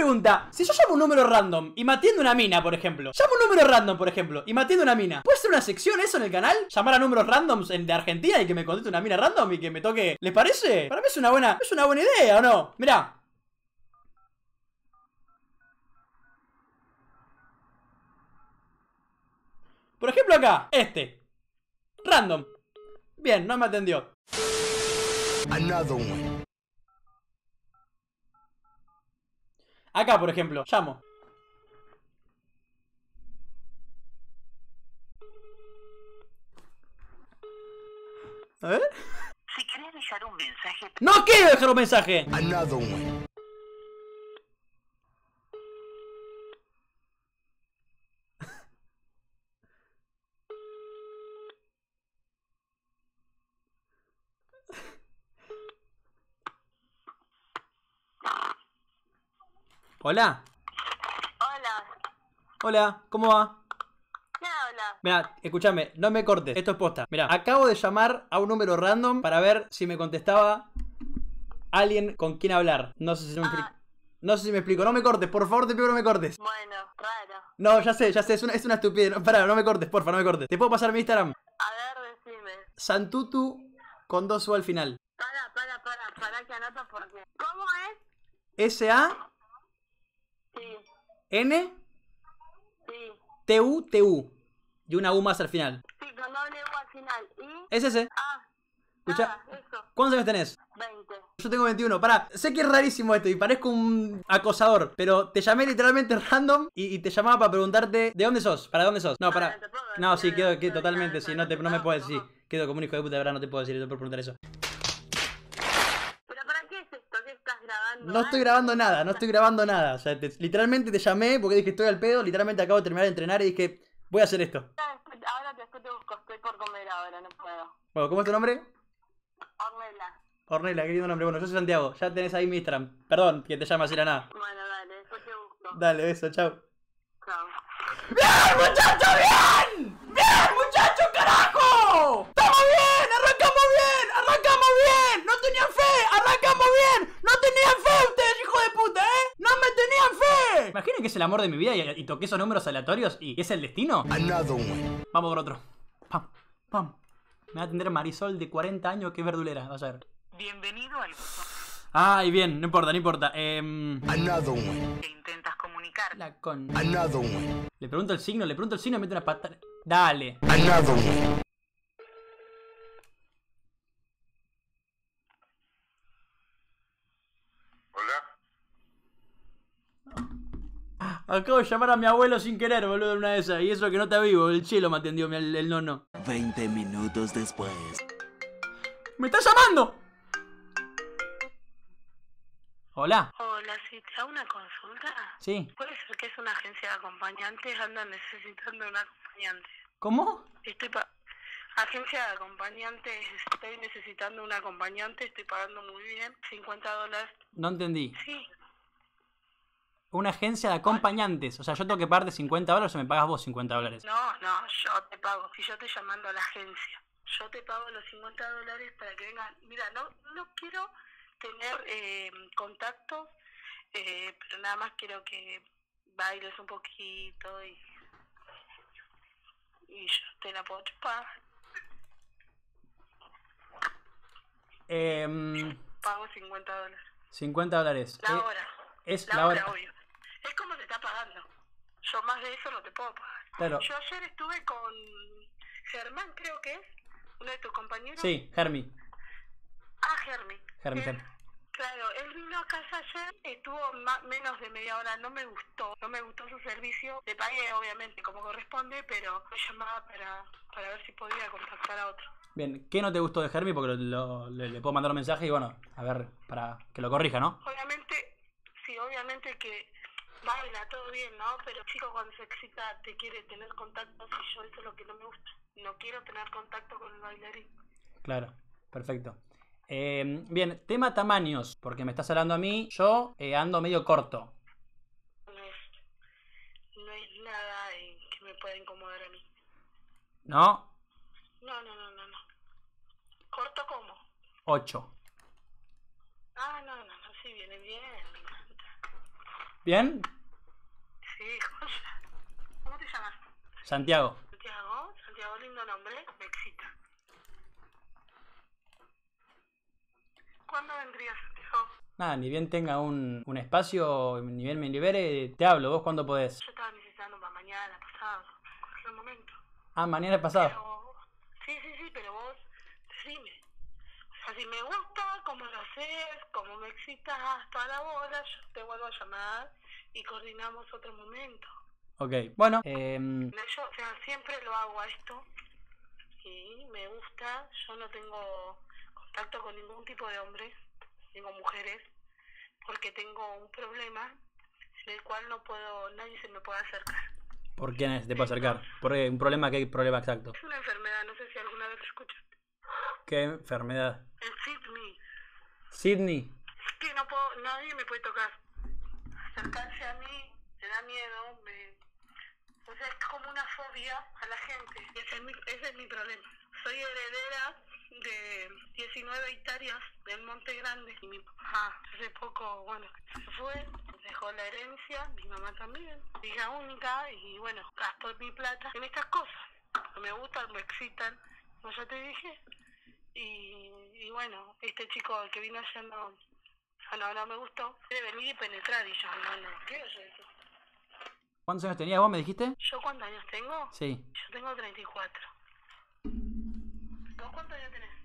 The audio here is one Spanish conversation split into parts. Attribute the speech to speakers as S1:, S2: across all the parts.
S1: pregunta. Si yo llamo un número random y me atiende una mina, por ejemplo. Llamo un número random, por ejemplo, y me atiende una mina. ¿Puede ser una sección eso en el canal? Llamar a números randoms de Argentina y que me conteste una mina random y que me toque. ¿Les parece? Para mí es una buena idea, ¿o no? Mirá. Por ejemplo acá, random. Bien, no me atendió. Acá, por ejemplo, llamo. A ver.
S2: Si querés dejar un mensaje...
S1: ¡No quiero dejar un mensaje! Hola.
S2: Hola.
S1: Hola, ¿cómo va?
S2: ¿Qué habla?
S1: Mira, escúchame, no me cortes, esto es posta. Mira, acabo de llamar a un número random para ver si me contestaba alguien con quien hablar. No sé si me explico. No sé si me explico, no me cortes, por favor te pido no me cortes.
S2: Bueno, raro.
S1: No, ya sé, es una estupidez. No, pará, no me cortes, porfa, no me cortes. ¿Te puedo pasar mi Instagram?
S2: A ver, decime.
S1: Santutu con 2 U al final.
S2: Para que anoto porque... ¿Cómo es?
S1: S-A-N-T-U-T-U.
S2: Sí.
S1: Y una U más al final.
S2: Sí, con doble U al final. ¿Y?
S1: Es ese. Escucha,
S2: eso.
S1: ¿cuántos años tenés?
S2: 20.
S1: Yo tengo 21, pará, sé que es rarísimo esto y parezco un acosador, pero te llamé literalmente random y te llamaba para preguntarte ¿de dónde sos? ¿Para dónde sos? No, pará. No, sí, quedo totalmente, sí, no me puedo decir. Quedo como un hijo de puta, de verdad, no te puedo decir, yo por preguntar eso.
S2: ¿Pero para qué es esto? ¿Qué estás grabando?
S1: No estoy grabando nada, o sea, literalmente te llamé porque dije estoy al pedo, literalmente acabo de terminar de entrenar y dije voy a hacer esto.
S2: Ahora después te busco, estoy por comer ahora, no puedo.
S1: Bueno, ¿cómo es tu nombre?
S2: Ornella.
S1: Ornella, qué lindo nombre. Bueno, yo soy Santiago. Ya tenés ahí mi Instagram. Perdón que te llame así la nada.
S2: Bueno, dale, después te busco.
S1: Dale, beso, chao.
S2: Chao.
S1: ¡Bien, muchacho, bien! ¡Bien, muchacho, carajo! ¡Estamos bien! ¡Arrancamos bien! ¡Arrancamos bien! ¡No tenían fe! ¡Arrancamos bien! ¡No tenían fe ustedes, hijo de puta, ¡no me tenían fe! Imaginen que es el amor de mi vida y toqué esos números aleatorios y es el destino. Vamos por otro. Pam, pam. Me va a atender Marisol de 40 años, que verdulera, vas a ver.
S2: Bienvenido al buzón.
S1: Ay, bien, no importa.
S2: Te intentas comunicar.
S1: La con... Le pregunto el signo y mete una patada. Dale.
S3: Hola.
S1: Acabo de llamar a mi abuelo sin querer, boludo, en una de esas. Y eso que no está vivo, el cielo me atendió el nono.
S4: 20 minutos después.
S1: ¡Me está llamando! Hola.
S2: Hola, sí, te hago una consulta.
S1: Sí.
S2: ¿Puede ser que es una agencia de acompañantes? Andan necesitando un acompañante.
S1: ¿Cómo?
S2: Agencia de acompañantes, estoy necesitando un acompañante, estoy pagando muy bien, $50.
S1: No entendí.
S2: Sí.
S1: Una agencia de acompañantes. O sea, yo tengo que pagarte $50 o me pagas vos $50.
S2: No, yo te pago. Si yo estoy llamando a la agencia, yo te pago los $50 para que vengan. Mira, no quiero tener contactos, pero nada más quiero que bailes un poquito y yo te la puedo chupar. Pago $50.
S1: $50.
S2: La hora.
S1: Es
S2: la
S1: la
S2: hora,
S1: hora.
S2: obvio. Es como te está pagando. Yo más de eso no te puedo pagar.
S1: Claro.
S2: Yo ayer estuve con Germán, creo que es, uno de tus compañeros.
S1: Sí, Hermi.
S2: Germi.
S1: Germi.
S2: Claro, él vino a casa ayer, estuvo menos de media hora, no me gustó su servicio. Le pagué, obviamente, como corresponde, pero me llamaba para ver si podía contactar a otro.
S1: Bien, ¿qué no te gustó de Hermi? Porque le puedo mandar un mensaje y bueno, a ver, para que lo corrija, ¿no?
S2: Obviamente que baila todo bien, ¿no? Pero el chico cuando se excita te quiere tener contacto y yo eso es lo que no me gusta. No quiero tener contacto con el bailarín.
S1: Claro, perfecto. Bien, tema tamaños, porque me estás hablando a mí, yo ando medio corto.
S2: No hay nada que me pueda incomodar a mí.
S1: ¿No?
S2: No. ¿Corto cómo?
S1: 8.
S2: No, sí, viene bien, me encanta.
S1: ¿Bien?
S2: Sí, joya. ¿Cómo te llamas?
S1: Santiago.
S2: Santiago. Santiago, lindo nombre. Me excita. ¿Cuándo vendrías, Santiago?
S1: Nada, ni bien tenga un espacio, ni bien me libere, te hablo. ¿Vos cuándo podés?
S2: Yo estaba necesitando para mañana, pasado, en cualquier momento.
S1: Ah, mañana pasado.
S2: Pero... Sí, pero vos, decime. O sea, si me gusta, como lo haces, como me excitas toda la bola, yo te vuelvo a llamar y coordinamos otro momento.
S1: Ok, bueno,
S2: Yo, o sea, siempre lo hago a esto y me gusta. Yo no tengo contacto con ningún tipo de hombres, tengo mujeres, porque tengo un problema en el cual no puedo, nadie se me puede acercar.
S1: ¿por qué nadie se te puede acercar? ¿Por qué? ¿Un problema? ¿Qué problema exacto?
S2: Es una enfermedad, no sé si alguna vez lo escuchaste.
S1: ¿Qué enfermedad?
S2: El Sydney.
S1: Sydney.
S2: Es que no puedo, nadie me puede tocar. Acercarse a mí me da miedo, o sea, es como una fobia a la gente. Ese es mi problema. Soy heredera de 19 hectáreas del Monte Grande y mi papá hace poco, bueno, se fue, dejó la herencia, mi mamá también, hija única, y bueno, gasto mi plata en estas cosas. Me gustan, me excitan, como ya te dije, y bueno, este chico que vino ayer no me gustó. Debe venir y penetrar y yo no quiero yo eso.
S1: ¿Cuántos años tenías vos, me dijiste?
S2: ¿Yo cuántos años tengo?
S1: Sí.
S2: Yo tengo 34. ¿Vos cuántos años tenés?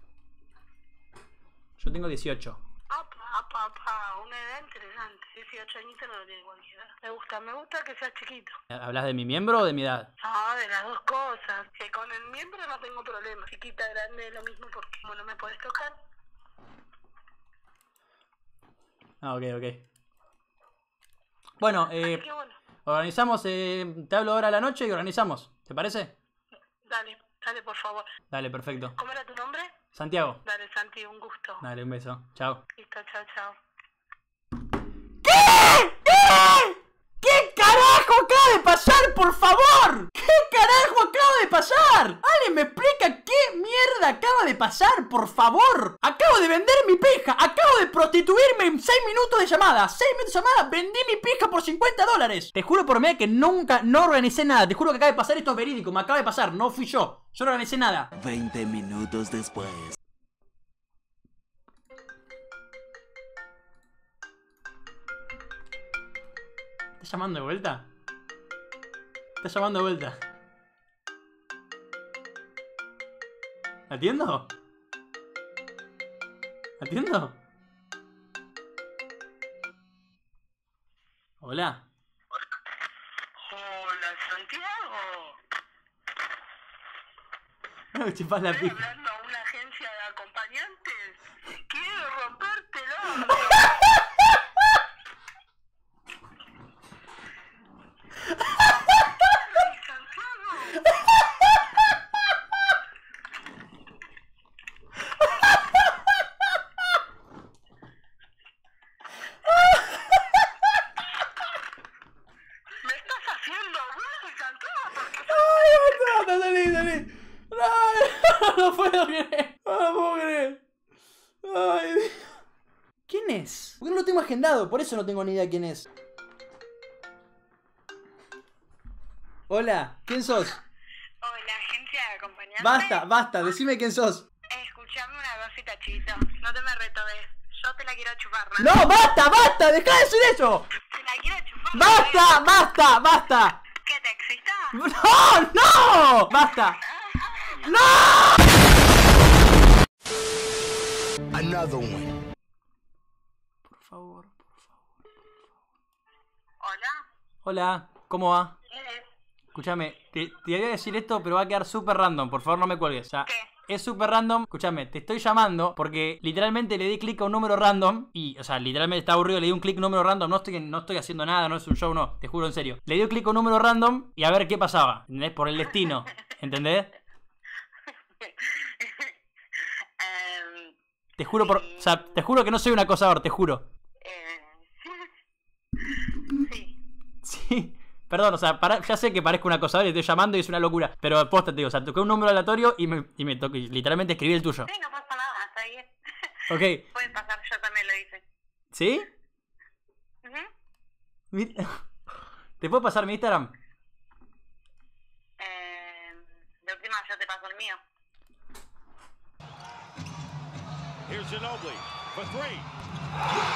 S1: Yo tengo 18.
S2: Una edad interesante. 18 añitos no lo tiene cualquiera. Me gusta que seas chiquito.
S1: ¿Hablas de mi miembro o de mi edad?
S2: No, de las dos cosas. Que con el miembro no tengo problema. Chiquita, grande, lo mismo porque como no me puedes tocar.
S1: Ah, ok. Bueno,
S2: Así que bueno,
S1: organizamos, te hablo ahora a la noche y organizamos. ¿Te parece?
S2: dale por favor.
S1: Dale, perfecto.
S2: ¿Cómo era tu nombre?
S1: Santiago.
S2: Dale, Santi, un gusto.
S1: Dale, un beso. Chao.
S2: Listo, chao.
S1: ¿Qué carajo acaba de pasar, por favor? ¿Qué carajo acaba de pasar? ¿Alguien me explica qué mierda acaba de pasar, por favor? Acabo de vender mi pija. Acabo de prostituirme en 6 minutos de llamada. 6 minutos de llamada. Vendí mi pija por $50. Te juro por mí que nunca, no organicé nada. Te juro que acaba de pasar, esto es verídico. Me acaba de pasar, no fui yo. Yo no organicé nada.
S4: 20 minutos después.
S1: ¿Estás llamando de vuelta? ¿Estás llamando de vuelta? ¿Atiendo? ¿Atiendo? Hola.
S2: Hola, Santiago.
S1: No me chupás la
S2: Estoy
S1: pija.
S2: hablando a una agencia de acompañantes. Quiero rompértelo.
S1: Salí. No puedo creer. No puedo creer. Ay, Dios. ¿Quién es? Porque no lo tengo agendado, por eso no tengo ni idea quién es. Hola, ¿quién sos?
S2: Hola, agencia de acompañantes.
S1: Basta, decime quién sos.
S2: Escuchame una cosita, chito. No te me retobes. Yo te la quiero chupar, ¿no?
S1: No, basta, deja de decir eso.
S2: Te la quiero chupar.
S1: Basta.
S2: ¿Qué te excita?
S1: No, basta. ¡No!
S4: Another one.
S1: Por favor.
S2: Hola.
S1: Hola, ¿cómo va?
S2: ¿Quién es?
S1: Escúchame, te voy a decir esto, pero va a quedar súper random. Por favor, no me cuelgues. O sea,
S2: ¿Qué?
S1: es súper random. Escúchame, te estoy llamando porque literalmente le di clic a un número random. Y, o sea, literalmente está aburrido. Le di un clic a un número random. No estoy haciendo nada, no es un show, no. Te juro en serio. Le di un clic a un número random y a ver qué pasaba. ¿Entendés? Por el destino. ¿Entendés? Te juro o sea, te juro que no soy un acosador, te juro.
S2: Sí.
S1: Sí. Perdón, o sea, ya sé que parezco un acosador y estoy llamando y es una locura. Pero posta, te digo, o sea, toqué un número aleatorio y me toqué, literalmente escribí el tuyo.
S2: Sí, no pasa nada, está bien.
S1: Ok.
S2: Puede pasar, yo también lo hice.
S1: ¿Sí?
S2: Ujú.
S1: ¿Te puedo pasar mi Instagram?
S2: De última yo te paso el mío.
S5: Here's Ginobili for three.